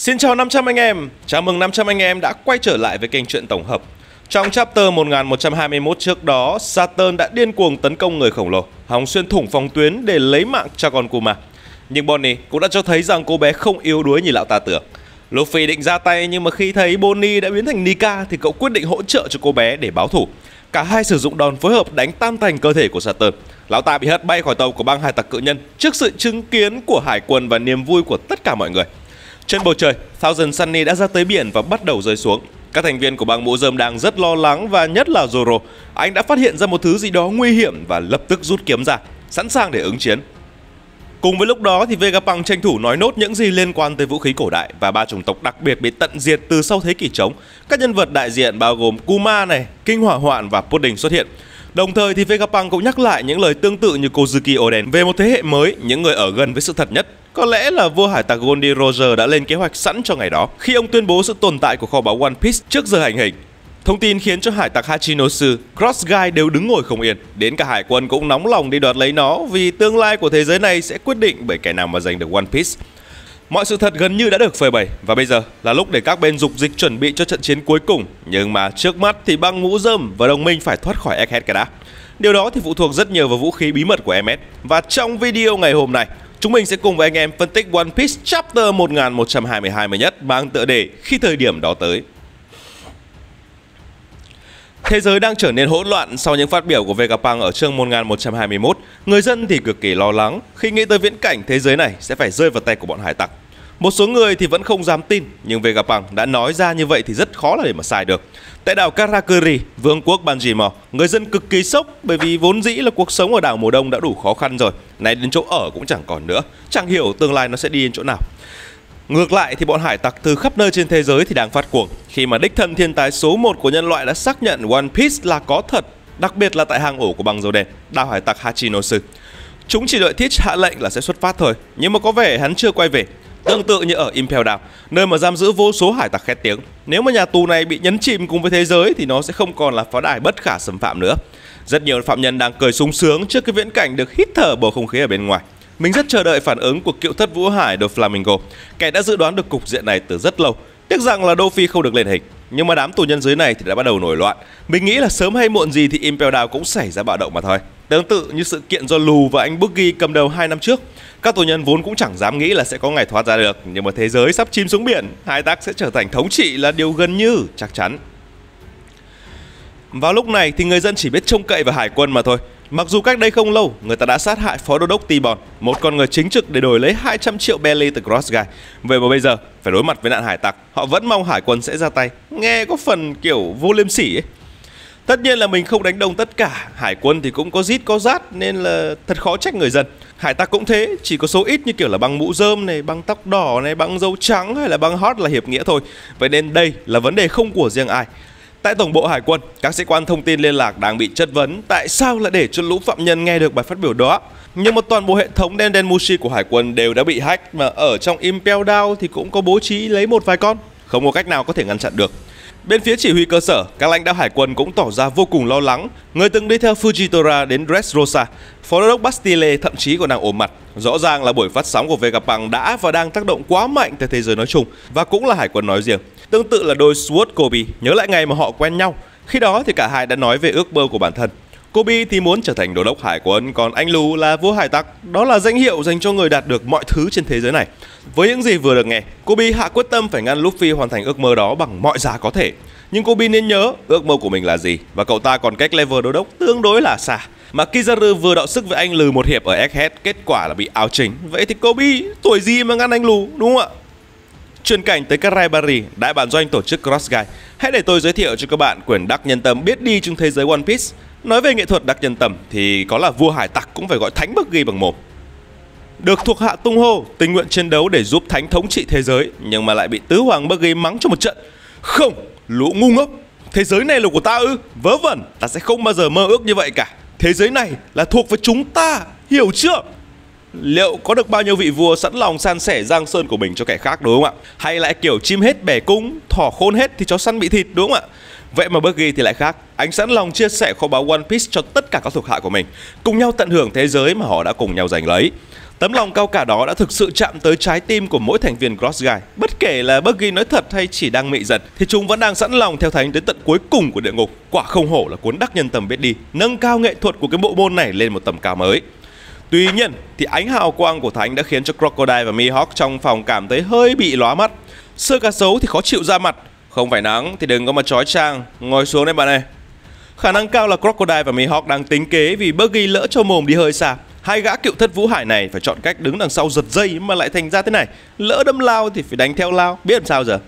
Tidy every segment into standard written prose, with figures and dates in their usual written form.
Xin chào 500 anh em, chào mừng 500 anh em đã quay trở lại với kênh truyện tổng hợp. Trong chapter 1121 trước đó, Saturn đã điên cuồng tấn công người khổng lồ, hòng xuyên thủng phòng tuyến để lấy mạng cho con Kuma. Nhưng Bonnie cũng đã cho thấy rằng cô bé không yếu đuối như lão ta tưởng. Luffy định ra tay nhưng mà khi thấy Bonnie đã biến thành Nika thì cậu quyết định hỗ trợ cho cô bé để báo thù. Cả hai sử dụng đòn phối hợp đánh tan tành cơ thể của Saturn. Lão ta bị hất bay khỏi tàu của băng hải tặc cự nhân trước sự chứng kiến của hải quân và niềm vui của tất cả mọi người. Trên bầu trời, Thousand Sunny đã ra tới biển và bắt đầu rơi xuống. Các thành viên của băng mũ rơm đang rất lo lắng và nhất là Zoro. Anh đã phát hiện ra một thứ gì đó nguy hiểm và lập tức rút kiếm ra, sẵn sàng để ứng chiến. Cùng với lúc đó thì Vegapunk tranh thủ nói nốt những gì liên quan tới vũ khí cổ đại và ba chủng tộc đặc biệt bị tận diệt từ sau thế kỷ trống. Các nhân vật đại diện bao gồm Kuma này, Kinh Hỏa Hoạn và Pudding xuất hiện. Đồng thời thì Vegapunk cũng nhắc lại những lời tương tự như Kozuki Oden về một thế hệ mới, những người ở gần với sự thật nhất. Có lẽ là vua hải tặc Goldie Roger đã lên kế hoạch sẵn cho ngày đó khi ông tuyên bố sự tồn tại của kho báu One Piece trước giờ hành hình. Thông tin khiến cho hải tặc Hachinosu, Cross Guy đều đứng ngồi không yên. Đến cả hải quân cũng nóng lòng đi đoạt lấy nó vì tương lai của thế giới này sẽ quyết định bởi kẻ nào mà giành được One Piece. Mọi sự thật gần như đã được phơi bày và bây giờ là lúc để các bên dục dịch chuẩn bị cho trận chiến cuối cùng. Nhưng mà trước mắt thì băng mũ rơm và đồng minh phải thoát khỏi Egghead cái đã. Điều đó thì phụ thuộc rất nhiều vào vũ khí bí mật của MS. Và trong video ngày hôm nay, chúng mình sẽ cùng với anh em phân tích One Piece Chapter 1122 mới nhất mang tựa đề Khi thời điểm đó tới. Thế giới đang trở nên hỗn loạn sau những phát biểu của Vegapunk ở chương 1121. Người dân thì cực kỳ lo lắng khi nghĩ tới viễn cảnh thế giới này sẽ phải rơi vào tay của bọn hải tặc. Một số người thì vẫn không dám tin, nhưng Vegapunk đã nói ra như vậy thì rất khó là để mà sai được. Tại đảo Karakuri, vương quốc Banjimo, người dân cực kỳ sốc bởi vì vốn dĩ là cuộc sống ở đảo mùa đông đã đủ khó khăn rồi, nay đến chỗ ở cũng chẳng còn nữa, chẳng hiểu tương lai nó sẽ đi đến chỗ nào. Ngược lại thì bọn hải tặc từ khắp nơi trên thế giới thì đang phát cuồng khi mà đích thân thiên tài số 1 của nhân loại đã xác nhận One Piece là có thật, đặc biệt là tại hang ổ của băng dâu đen, đảo hải tặc Hachinosu. Chúng chỉ đợi Teach hạ lệnh là sẽ xuất phát thôi, nhưng mà có vẻ hắn chưa quay về. Tương tự như ở Impel Down, nơi mà giam giữ vô số hải tặc khét tiếng. Nếu mà nhà tù này bị nhấn chìm cùng với thế giới thì nó sẽ không còn là pháo đài bất khả xâm phạm nữa. Rất nhiều phạm nhân đang cười sung sướng trước cái viễn cảnh được hít thở bầu không khí ở bên ngoài. Mình rất chờ đợi phản ứng của cựu thất vũ hải Doflamingo, kẻ đã dự đoán được cục diện này từ rất lâu. Tiếc rằng là Luffy không được lên hình, nhưng mà đám tù nhân dưới này thì đã bắt đầu nổi loạn. Mình nghĩ là sớm hay muộn gì thì Impel Down cũng xảy ra bạo động mà thôi. Tương tự như sự kiện do Lù và anh Buggy cầm đầu 2 năm trước. Các tù nhân vốn cũng chẳng dám nghĩ là sẽ có ngày thoát ra được, nhưng mà thế giới sắp chìm xuống biển, hải tặc sẽ trở thành thống trị là điều gần như chắc chắn. Vào lúc này thì người dân chỉ biết trông cậy vào hải quân mà thôi. Mặc dù cách đây không lâu, người ta đã sát hại phó đô đốc T-Bone, một con người chính trực để đổi lấy 200 triệu belly từ Cross Guy. Vậy mà bây giờ, phải đối mặt với nạn hải tặc, họ vẫn mong hải quân sẽ ra tay. Nghe có phần kiểu vô liêm sỉ ấy. Tất nhiên là mình không đánh đồng tất cả, hải quân thì cũng có rít có rát nên là thật khó trách người dân. Hải tặc cũng thế, chỉ có số ít như kiểu là băng mũ rơm này, băng tóc đỏ này, băng dâu trắng hay là băng hot là hiệp nghĩa thôi. Vậy nên đây là vấn đề không của riêng ai. Tại tổng bộ hải quân, các sĩ quan thông tin liên lạc đang bị chất vấn tại sao lại để cho lũ phạm nhân nghe được bài phát biểu đó. Nhưng mà toàn bộ hệ thống Dendenmushi của hải quân đều đã bị hack, mà ở trong Impel Down thì cũng có bố trí lấy một vài con, không có cách nào có thể ngăn chặn được. Bên phía chỉ huy cơ sở, các lãnh đạo hải quân cũng tỏ ra vô cùng lo lắng. Người từng đi theo Fujitora đến Dressrosa, phó đô đốc Bastille thậm chí còn đang ôm mặt. Rõ ràng là buổi phát sóng của Vegapunk đã và đang tác động quá mạnh tới thế giới nói chung, và cũng là hải quân nói riêng. Tương tự là đôi Sword Kobe nhớ lại ngày mà họ quen nhau. Khi đó thì cả hai đã nói về ước mơ của bản thân. Kobe thì muốn trở thành đô đốc hải quân, còn anh Lù là vua hải tặc. Đó là danh hiệu dành cho người đạt được mọi thứ trên thế giới này. Với những gì vừa được nghe, Kobe hạ quyết tâm phải ngăn Luffy hoàn thành ước mơ đó bằng mọi giá có thể. Nhưng Kobe nên nhớ ước mơ của mình là gì, và cậu ta còn cách level đô đốc tương đối là xa. Mà Kizaru vừa đọ sức với anh Lù một hiệp ở Egghead, kết quả là bị áo chính. Vậy thì Kobe tuổi gì mà ngăn anh Lù, đúng không ạ? Chuyển cảnh tới Karaibari, đại bản doanh tổ chức Cross Guy. Hãy để tôi giới thiệu cho các bạn quyển Đắc Nhân Tâm biết đi trong thế giới One Piece. Nói về nghệ thuật Đắc Nhân Tâm thì có là vua hải tặc cũng phải gọi thánh Buggy bằng mồm. Được thuộc hạ tung hô, tình nguyện chiến đấu để giúp thánh thống trị thế giới, nhưng mà lại bị tứ hoàng Buggy mắng cho một trận. Không, lũ ngu ngốc, thế giới này là của ta ư? Vớ vẩn, ta sẽ không bao giờ mơ ước như vậy cả. Thế giới này là thuộc về chúng ta, hiểu chưa? Liệu có được bao nhiêu vị vua sẵn lòng san sẻ giang sơn của mình cho kẻ khác, đúng không ạ? Hay lại kiểu chim hết bẻ cung, thỏ khôn hết thì chó săn bị thịt, đúng không ạ? Vậy mà Buggy thì lại khác. Anh sẵn lòng chia sẻ kho báu One Piece cho tất cả các thuộc hạ của mình, cùng nhau tận hưởng thế giới mà họ đã cùng nhau giành lấy. Tấm lòng cao cả đó đã thực sự chạm tới trái tim của mỗi thành viên Cross Guy. Bất kể là Buggy nói thật hay chỉ đang mị giận thì chúng vẫn đang sẵn lòng theo Thánh đến tận cuối cùng của địa ngục. Quả không hổ là cuốn đắc nhân tâm biết đi, nâng cao nghệ thuật của cái bộ môn này lên một tầm cao mới. Tuy nhiên thì ánh hào quang của Thánh đã khiến cho Crocodile và Mihawk trong phòng cảm thấy hơi bị lóa mắt. Sơ cá sấu thì khó chịu ra mặt, không phải nắng thì đừng có mà chói chang, ngồi xuống đây bạn ơi. Khả năng cao là Crocodile và Mihawk đang tính kế vì Buggy lỡ cho mồm đi hơi xa. Hai gã cựu thất vũ hải này phải chọn cách đứng đằng sau giật dây mà lại thành ra thế này. Lỡ đâm lao thì phải đánh theo lao, biết làm sao giờ.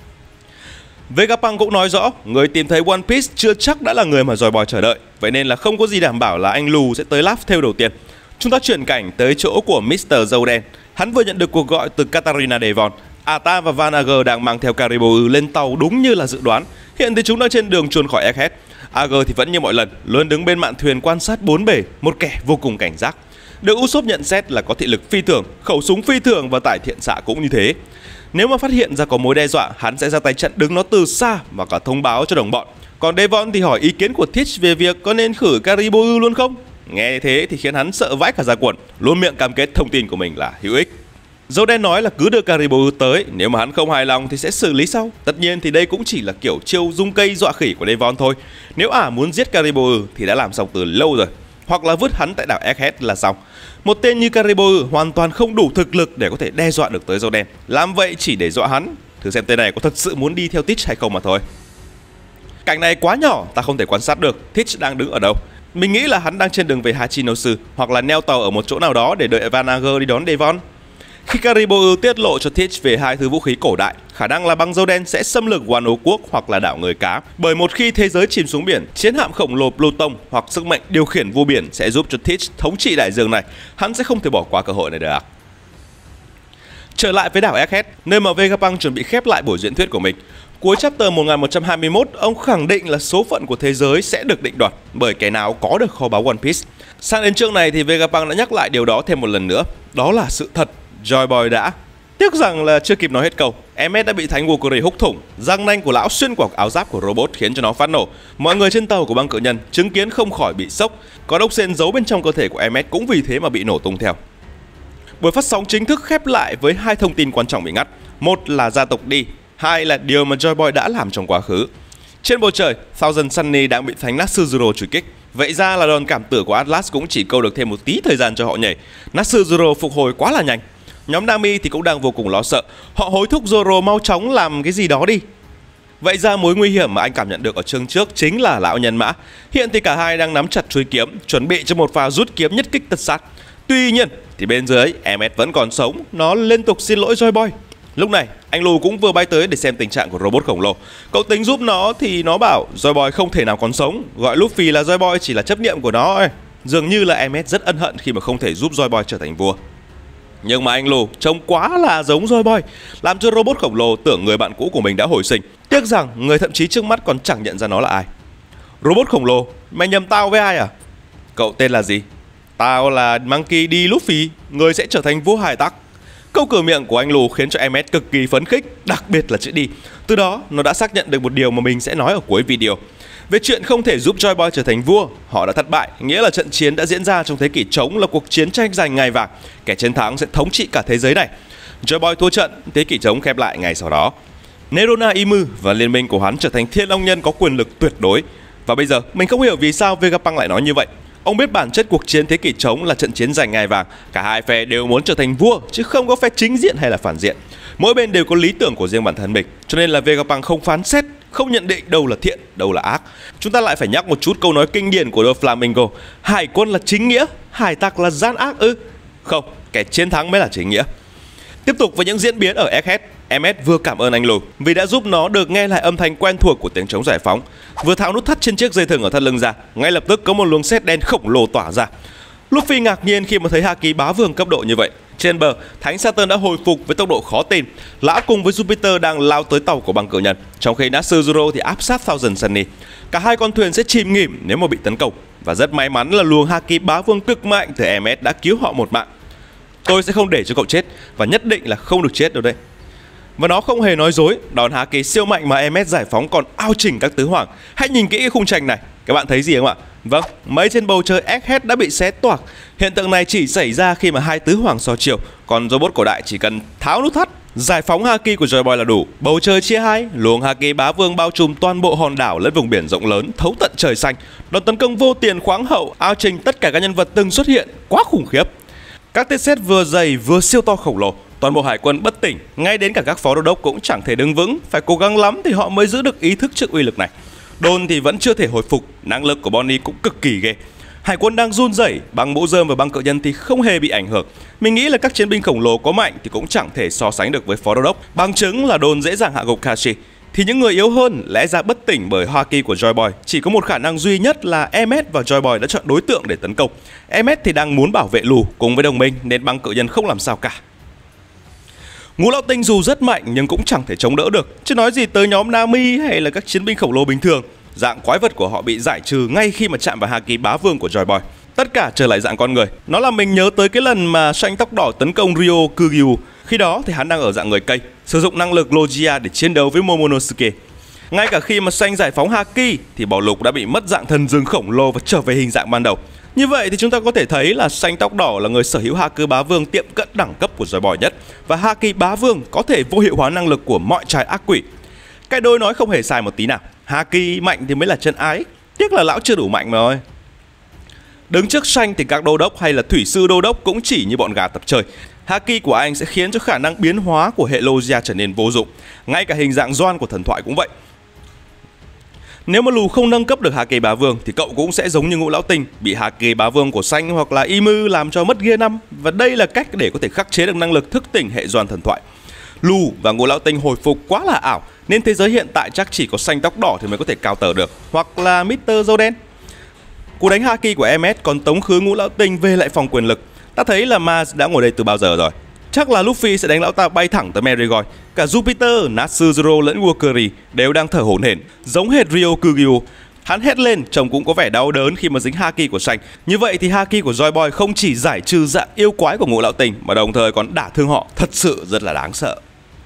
Vegapunk cũng nói rõ, người tìm thấy One Piece chưa chắc đã là người mà Joy Boy chờ đợi. Vậy nên là không có gì đảm bảo là anh Lù sẽ tới Laugh Tale đầu tiên. Chúng ta chuyển cảnh tới chỗ của Mr. Dâu Đen. Hắn vừa nhận được cuộc gọi từ Katarina Devon. Ata và Vanagger đang mang theo Caribou lên tàu đúng như là dự đoán. Hiện thì chúng đang trên đường chuồn khỏi Egghead. Ager thì vẫn như mọi lần, luôn đứng bên mạn thuyền quan sát bốn bể, một kẻ vô cùng cảnh giác. Được Usopp nhận xét là có thị lực phi thường, khẩu súng phi thường và tải thiện xạ cũng như thế. Nếu mà phát hiện ra có mối đe dọa, hắn sẽ ra tay chặn đứng nó từ xa và cả thông báo cho đồng bọn. Còn Devon thì hỏi ý kiến của Teach về việc có nên khử Caribou luôn không? Nghe thế thì khiến hắn sợ vãi cả da quần, luôn miệng cam kết thông tin của mình là hữu ích. Dâu Đen nói là cứ đưa Caribou tới, nếu mà hắn không hài lòng thì sẽ xử lý sau. Tất nhiên thì đây cũng chỉ là kiểu chiêu dung cây dọa khỉ của Devon thôi. Nếu muốn giết Caribou thì đã làm xong từ lâu rồi, hoặc là vứt hắn tại đảo Egghead là xong. Một tên như Caribou hoàn toàn không đủ thực lực để có thể đe dọa được tới Dâu Đen. Làm vậy chỉ để dọa hắn. Thử xem tên này có thật sự muốn đi theo Teach hay không mà thôi. Cảnh này quá nhỏ, ta không thể quan sát được Teach đang đứng ở đâu. Mình nghĩ là hắn đang trên đường về Hachinosu, hoặc là neo tàu ở một chỗ nào đó để đợi Vanagger đi đón Devon. Khi Caribou tiết lộ cho Teach về hai thứ vũ khí cổ đại, khả năng là băng Dâu Đen sẽ xâm lược Wano quốc hoặc là đảo người cá. Bởi một khi thế giới chìm xuống biển, chiến hạm khổng lồ Pluton hoặc sức mạnh điều khiển vua biển sẽ giúp cho Teach thống trị đại dương này. Hắn sẽ không thể bỏ qua cơ hội này được. Trở lại với đảo Egghead, nơi mà Vegapunk chuẩn bị khép lại buổi diễn thuyết của mình. Cuối chapter 1121, ông khẳng định là số phận của thế giới sẽ được định đoạt bởi kẻ nào có được kho báu One Piece. Sang đến chương này thì Vegapunk đã nhắc lại điều đó thêm một lần nữa. Đó là sự thật, Joy Boy đã. Tiếc rằng là chưa kịp nói hết câu, Emmet đã bị Thánh Wokuri húc thủng. Răng nanh của lão xuyên qua áo giáp của robot khiến cho nó phát nổ. Mọi người trên tàu của băng cự nhân chứng kiến không khỏi bị sốc. Còn ốc sên giấu bên trong cơ thể của Emmet cũng vì thế mà bị nổ tung theo. Buổi phát sóng chính thức khép lại với hai thông tin quan trọng bị ngắt. Một là gia tộc đi, hai là điều mà Joy Boy đã làm trong quá khứ. Trên bầu trời, Thousand Sunny đang bị Thánh Natsuzuro truy kích. Vậy ra là đòn cảm tử của Atlas cũng chỉ câu được thêm một tí thời gian cho họ nhảy. Natsuzuro phục hồi quá là nhanh. Nhóm Nami thì cũng đang vô cùng lo sợ. Họ hối thúc Zoro mau chóng làm cái gì đó đi. Vậy ra mối nguy hiểm mà anh cảm nhận được ở chương trước chính là lão nhân mã. Hiện thì cả hai đang nắm chặt chuôi kiếm, chuẩn bị cho một pha rút kiếm nhất kích tất sát. Tuy nhiên thì bên dưới Emmet vẫn còn sống. Nó liên tục xin lỗi Joy Boy. Lúc này anh Lù cũng vừa bay tới để xem tình trạng của robot khổng lồ. Cậu tính giúp nó thì nó bảo Joy Boy không thể nào còn sống. Gọi Luffy là Joy Boy chỉ là chấp niệm của nó ấy. Dường như là Emmet rất ân hận khi mà không thể giúp Joy Boy trở thành vua. Nhưng mà anh Lù trông quá là giống Joy Boy, làm cho robot khổng lồ tưởng người bạn cũ của mình đã hồi sinh. Tiếc rằng người thậm chí trước mắt còn chẳng nhận ra nó là ai. Robot khổng lồ, mày nhầm tao với ai à? Cậu tên là gì? Tao là Monkey D. Luffy, người sẽ trở thành vua hải tặc. Câu cửa miệng của anh Lù khiến cho Emmet cực kỳ phấn khích, đặc biệt là chữ đi. Từ đó nó đã xác nhận được một điều mà mình sẽ nói ở cuối video. Về chuyện không thể giúp Joy Boy trở thành vua, họ đã thất bại, nghĩa là trận chiến đã diễn ra trong thế kỷ trống, là cuộc chiến tranh giành ngai vàng. Kẻ chiến thắng sẽ thống trị cả thế giới này. Joy Boy thua trận, thế kỷ trống khép lại ngày sau đó. Nerona Imu và liên minh của hắn trở thành Thiên Long Nhân có quyền lực tuyệt đối. Và bây giờ mình không hiểu vì sao Vegapunk lại nói như vậy. Ông biết bản chất cuộc chiến thế kỷ trống là trận chiến giành ngai vàng. Cả hai phe đều muốn trở thành vua, chứ không có phe chính diện hay là phản diện. Mỗi bên đều có lý tưởng của riêng bản thân mình. Cho nên là Vegapunk không phán xét, không nhận định đâu là thiện, đâu là ác. Chúng ta lại phải nhắc một chút câu nói kinh điển của Doflamingo. Hải quân là chính nghĩa, hải tặc là gian ác ư? Không, kẻ chiến thắng mới là chính nghĩa. Tiếp tục với những diễn biến ở Egghead, Emmet vừa cảm ơn anh Lù vì đã giúp nó được nghe lại âm thanh quen thuộc của tiếng trống giải phóng. Vừa tháo nút thắt trên chiếc dây thừng ở thắt lưng ra, ngay lập tức có một luồng sét đen khổng lồ tỏa ra. Luffy ngạc nhiên khi mà thấy Haki bá vương cấp độ như vậy. Trên bờ, Thánh Saturn đã hồi phục với tốc độ khó tin. Lão cùng với Jupiter đang lao tới tàu của băng cự nhân, trong khi Natsuzuro thì áp sát Thousand Sunny. Cả hai con thuyền sẽ chìm nghỉm nếu mà bị tấn công. Và rất may mắn là luồng Haki bá vương cực mạnh từ Emmet đã cứu họ một mạng. Tôi sẽ không để cho cậu chết, và nhất định là không được chết đâu đây. Và nó không hề nói dối, đòn Haki siêu mạnh mà Emmet giải phóng còn ao chỉnh các tứ hoàng. Hãy nhìn kỹ cái khung tranh này, các bạn thấy gì không ạ? Vâng, mây trên bầu trời Egghead đã bị xé toạc. Hiện tượng này chỉ xảy ra khi mà hai tứ hoàng so chiều, còn robot cổ đại chỉ cần tháo nút thắt, giải phóng haki của Joy Boy là đủ. Bầu trời chia hai, luồng haki bá vương bao trùm toàn bộ hòn đảo lẫn vùng biển rộng lớn, thấu tận trời xanh. Đòn tấn công vô tiền khoáng hậu, ao trình tất cả các nhân vật từng xuất hiện, quá khủng khiếp. Các tiết xét vừa dày vừa siêu to khổng lồ, toàn bộ hải quân bất tỉnh, ngay đến cả các phó đô đốc cũng chẳng thể đứng vững, phải cố gắng lắm thì họ mới giữ được ý thức trước uy lực này. Đồn thì vẫn chưa thể hồi phục, năng lực của Bonnie cũng cực kỳ ghê. Hải quân đang run rẩy, băng mũ rơm và băng cự nhân thì không hề bị ảnh hưởng. Mình nghĩ là các chiến binh khổng lồ có mạnh thì cũng chẳng thể so sánh được với phó đô đốc. Bằng chứng là Đồn dễ dàng hạ gục Kashi. Thì những người yếu hơn lẽ ra bất tỉnh bởi haki của Joy Boy. Chỉ có một khả năng duy nhất là Emmet và Joy Boy đã chọn đối tượng để tấn công. Emmet thì đang muốn bảo vệ Lù cùng với đồng minh nên băng cự nhân không làm sao cả. Ngũ lão tinh dù rất mạnh nhưng cũng chẳng thể chống đỡ được, chứ nói gì tới nhóm Nami hay là các chiến binh khổng lồ bình thường. Dạng quái vật của họ bị giải trừ ngay khi mà chạm vào haki bá vương của Joy Boy. Tất cả trở lại dạng con người. Nó làm mình nhớ tới cái lần mà Xanh tóc đỏ tấn công Ryo Kugyu. Khi đó thì hắn đang ở dạng người cây, sử dụng năng lực Logia để chiến đấu với Momonosuke. Ngay cả khi mà Xanh giải phóng haki thì Bảo Lục đã bị mất dạng thần rừng khổng lồ và trở về hình dạng ban đầu. Như vậy thì chúng ta có thể thấy là Xanh tóc đỏ là người sở hữu haki bá vương tiệm cận đẳng cấp của Joy Boy nhất, và haki bá vương có thể vô hiệu hóa năng lực của mọi trái ác quỷ. Cái đôi nói không hề sai một tí nào. Haki mạnh thì mới là chân ái, tiếc là lão chưa đủ mạnh mà thôi. Đứng trước Xanh thì các đô đốc hay là thủy sư đô đốc cũng chỉ như bọn gà tập chơi. Haki của anh sẽ khiến cho khả năng biến hóa của hệ Logia trở nên vô dụng. Ngay cả hình dạng Doan của thần thoại cũng vậy. Nếu mà Lù không nâng cấp được haki bá vương thì cậu cũng sẽ giống như Ngũ lão tinh, bị haki bá vương của Xanh hoặc là Imu làm cho mất gear 5. Và đây là cách để có thể khắc chế được năng lực thức tỉnh hệ Doan thần thoại. Lù và Ngũ lão tinh hồi phục quá là ảo, nên thế giới hiện tại chắc chỉ có Xanh tóc đỏ thì mới có thể cao tờ được, hoặc là Mr. Dâu đen. Cú đánh haki của Emmet còn tống khứ Ngũ lão tinh về lại phòng quyền lực. Ta thấy là Mars đã ngồi đây từ bao giờ rồi. Chắc là Luffy sẽ đánh lão ta bay thẳng tới Marigold. Cả Jupiter, Natsuzuro lẫn Wakari đều đang thở hổn hển, giống hệt Ryo Kugyu. Hắn hét lên, trông cũng có vẻ đau đớn khi mà dính haki của Xanh. Như vậy thì haki của Joy Boy không chỉ giải trừ dạng yêu quái của Ngũ lão tinh mà đồng thời còn đả thương họ, thật sự rất là đáng sợ.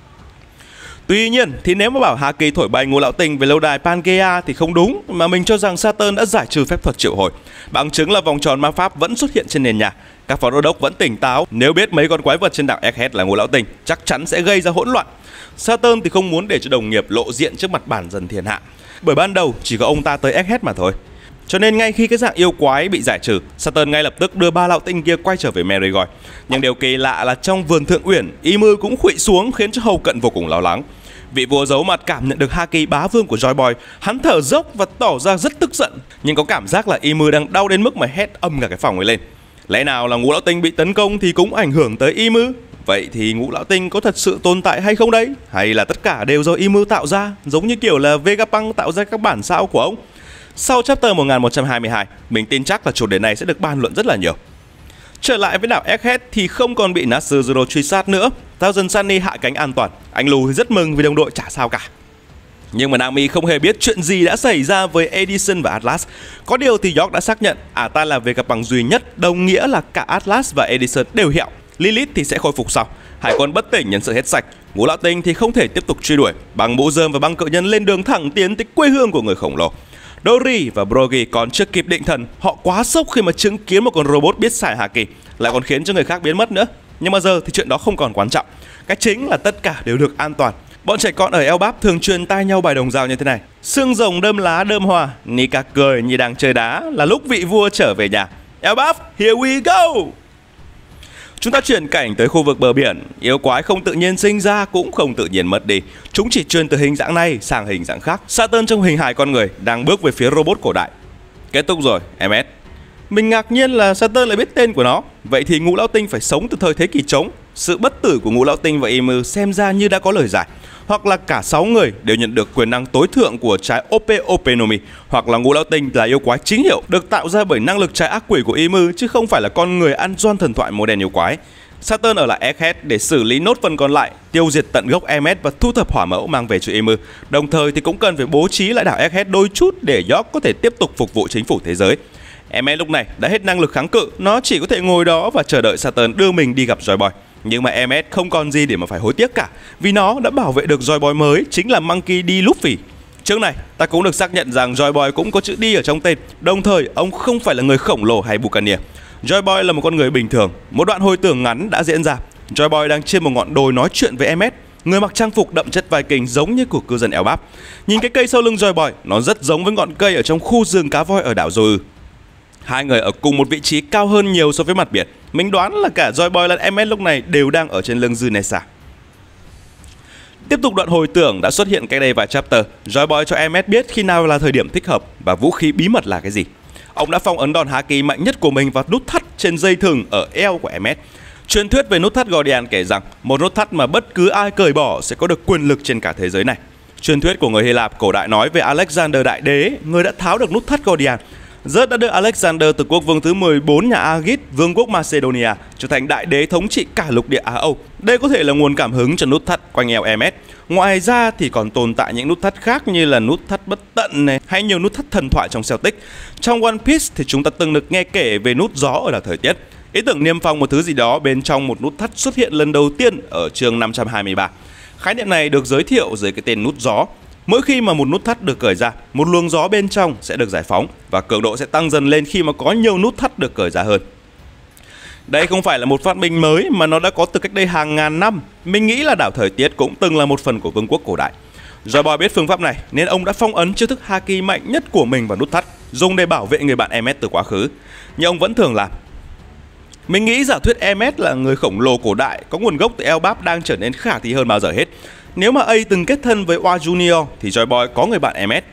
Tuy nhiên thì nếu mà bảo haki thổi bay Ngũ lão tinh về lâu đài Pangea thì không đúng, mà mình cho rằng Saturn đã giải trừ phép thuật triệu hồi. Bằng chứng là vòng tròn ma pháp vẫn xuất hiện trên nền nhà. Các phó đô đốc vẫn tỉnh táo, nếu biết mấy con quái vật trên đảo Egghead là Ngũ lão tinh chắc chắn sẽ gây ra hỗn loạn. Saturn thì không muốn để cho đồng nghiệp lộ diện trước mặt bản dân thiên hạ, bởi ban đầu chỉ có ông ta tới Egghead mà thôi. Cho nên ngay khi cái dạng yêu quái bị giải trừ, Saturn ngay lập tức đưa ba lão tinh kia quay trở về Marigold. Nhưng điều kỳ lạ là trong vườn thượng uyển, Imu cũng khuỵu xuống khiến cho hầu cận vô cùng lo lắng. Vị vua giấu mặt cảm nhận được haki bá vương của Joy Boy, hắn thở dốc và tỏ ra rất tức giận, nhưng có cảm giác là Imu đang đau đến mức mà hét âm cả cái phòng ấy lên. Lẽ nào là Ngũ lão tinh bị tấn công thì cũng ảnh hưởng tới Imu? Vậy thì Ngũ lão tinh có thật sự tồn tại hay không đấy? Hay là tất cả đều do Imu tạo ra, giống như kiểu là Vegapunk tạo ra các bản sao của ông? Sau chapter 1122, mình tin chắc là chủ đề này sẽ được bàn luận rất là nhiều. Trở lại với đảo Egghead thì không còn bị Natsuzuro truy sát nữa. Thousand Sunny hạ cánh an toàn. Anh Lù thì rất mừng vì đồng đội chả sao cả. Nhưng mà Nami không hề biết chuyện gì đã xảy ra với Edison và Atlas. Có điều thì York đã xác nhận ta là Vegapunk duy nhất, đồng nghĩa là cả Atlas và Edison đều hẹo. Lilith thì sẽ khôi phục sau. Hải quân bất tỉnh nhân sự hết sạch. Ngũ lão tinh thì không thể tiếp tục truy đuổi. Bằng mũ rơm và băng cự nhân lên đường thẳng tiến tới quê hương của người khổng lồ. Dory và Brogy còn chưa kịp định thần, họ quá sốc khi mà chứng kiến một con robot biết xài haki, lại còn khiến cho người khác biến mất nữa. Nhưng mà giờ thì chuyện đó không còn quan trọng. Cái chính là tất cả đều được an toàn. Bọn trẻ con ở Elbap thường truyền tai nhau bài đồng dao như thế này: xương rồng đơm lá đơm hoa, Nika cười như đang chơi đá, là lúc vị vua trở về nhà. Elbap, here we go! Chúng ta chuyển cảnh tới khu vực bờ biển. Yêu quái không tự nhiên sinh ra cũng không tự nhiên mất đi. Chúng chỉ truyền từ hình dạng này sang hình dạng khác. Saturn trong hình hài con người đang bước về phía robot cổ đại. Kết thúc rồi, MS. Mình ngạc nhiên là Saturn lại biết tên của nó. Vậy thì Ngũ lão tinh phải sống từ thời thế kỷ trống. Sự bất tử của Ngũ lão tinh và Imu xem ra như đã có lời giải. Hoặc là cả 6 người đều nhận được quyền năng tối thượng của trái Ope Openomi. Hoặc là Ngũ lão tinh là yêu quái chính hiệu, được tạo ra bởi năng lực trái ác quỷ của Imu, chứ không phải là con người ăn doan thần thoại mô đen yêu quái. Saturn ở lại Egghead để xử lý nốt phần còn lại, tiêu diệt tận gốc Emmet và thu thập hỏa mẫu mang về cho Imu. Đồng thời thì cũng cần phải bố trí lại đảo Egghead đôi chút để York có thể tiếp tục phục vụ chính phủ thế giới. Emmet lúc này đã hết năng lực kháng cự, nó chỉ có thể ngồi đó và chờ đợi Saturn đưa mình đi gặp Joy Boy. Nhưng mà Emmet không còn gì để mà phải hối tiếc cả, vì nó đã bảo vệ được Joy Boy mới, chính là Monkey D. Luffy. Trước này, ta cũng được xác nhận rằng Joy Boy cũng có chữ D ở trong tên, đồng thời ông không phải là người khổng lồ hay Buccaneer. Joy Boy là một con người bình thường. Một đoạn hồi tưởng ngắn đã diễn ra. Joy Boy đang trên một ngọn đồi nói chuyện với Emmet, người mặc trang phục đậm chất Viking giống như của cư dân Elbap. Nhìn cái cây sau lưng Joy Boy, nó rất giống với ngọn cây ở trong khu rừng cá voi ở đảo Joyu. Hai người ở cùng một vị trí cao hơn nhiều so với mặt biển. Mình đoán là cả Joy Boy lẫn Emmet lúc này đều đang ở trên lưng Junessa. Tiếp tục đoạn hồi tưởng đã xuất hiện cách đây vài chapter. Joy Boy cho Emmet biết khi nào là thời điểm thích hợp và vũ khí bí mật là cái gì. Ông đã phong ấn đòn haki mạnh nhất của mình vào nút thắt trên dây thừng ở eo của Emmet. Truyền thuyết về nút thắt Gordian kể rằng một nút thắt mà bất cứ ai cởi bỏ sẽ có được quyền lực trên cả thế giới này. Truyền thuyết của người Hy Lạp cổ đại nói về Alexander Đại Đế, người đã tháo được nút thắt Gordian. Zeus đã đưa Alexander từ quốc vương thứ 14 nhà Agit, vương quốc Macedonia, trở thành đại đế thống trị cả lục địa Á Âu. Đây có thể là nguồn cảm hứng cho nút thắt quanh eo Emmet. Ngoài ra thì còn tồn tại những nút thắt khác như là nút thắt bất tận này, hay nhiều nút thắt thần thoại trong Celtic. Trong One Piece thì chúng ta từng được nghe kể về nút gió ở đảo thời tiết. Ý tưởng niêm phong một thứ gì đó bên trong một nút thắt xuất hiện lần đầu tiên ở chương 523. Khái niệm này được giới thiệu dưới cái tên nút gió. Mỗi khi mà một nút thắt được cởi ra, một luồng gió bên trong sẽ được giải phóng và cường độ sẽ tăng dần lên khi mà có nhiều nút thắt được cởi ra hơn. Đây không phải là một phát minh mới mà nó đã có từ cách đây hàng ngàn năm. Mình nghĩ là đảo thời tiết cũng từng là một phần của vương quốc cổ đại. Joy Boy biết phương pháp này nên ông đã phong ấn chiêu thức haki mạnh nhất của mình vào nút thắt, dùng để bảo vệ người bạn Emmet từ quá khứ. Nhưng ông vẫn thường làm. Mình nghĩ giả thuyết Emmet là người khổng lồ cổ đại có nguồn gốc từ Elbap đang trở nên khả thi hơn bao giờ hết. Nếu mà A từng kết thân với Oa Junior thì Joy Boy có người bạn Emmet.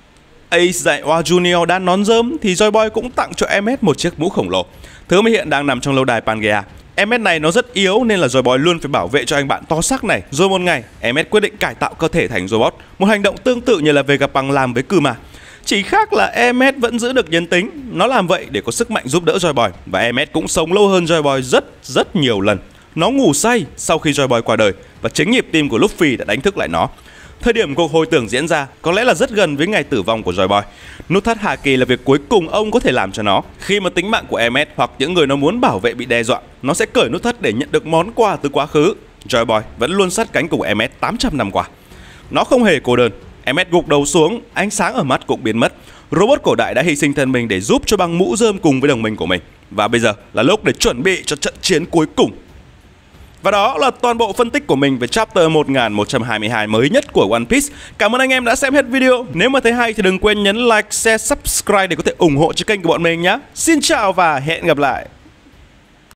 A dạy Oa Junior đan nón rơm thì Joy Boy cũng tặng cho Emmet một chiếc mũ khổng lồ, thứ mà hiện đang nằm trong lâu đài Pangea. Emmet này nó rất yếu nên là Joy Boy luôn phải bảo vệ cho anh bạn to xác này. Rồi một ngày, Emmet quyết định cải tạo cơ thể thành robot, một hành động tương tự như là Vegapunk làm với Kuma. Chỉ khác là Emmet vẫn giữ được nhân tính. Nó làm vậy để có sức mạnh giúp đỡ Joy Boy. Và Emmet cũng sống lâu hơn Joy Boy rất nhiều lần. Nó ngủ say sau khi Joy Boy qua đời và chính nhịp tim của Luffy đã đánh thức lại nó. Thời điểm cuộc hồi tưởng diễn ra có lẽ là rất gần với ngày tử vong của Joy Boy. Nút thắt haki là việc cuối cùng ông có thể làm cho nó. Khi mà tính mạng của Emmet hoặc những người nó muốn bảo vệ bị đe dọa, nó sẽ cởi nút thắt để nhận được món quà từ quá khứ. Joy Boy vẫn luôn sát cánh cùng Emmet 800 năm qua. Nó không hề cô đơn. Emmet gục đầu xuống, ánh sáng ở mắt cũng biến mất. Robot cổ đại đã hy sinh thân mình để giúp cho băng mũ rơm cùng với đồng minh của mình. Và bây giờ là lúc để chuẩn bị cho trận chiến cuối cùng. Và đó là toàn bộ phân tích của mình về chapter 1122 mới nhất của One Piece. Cảm ơn anh em đã xem hết video. Nếu mà thấy hay thì đừng quên nhấn like, share, subscribe để có thể ủng hộ cho kênh của bọn mình nhé. Xin chào và hẹn gặp lại.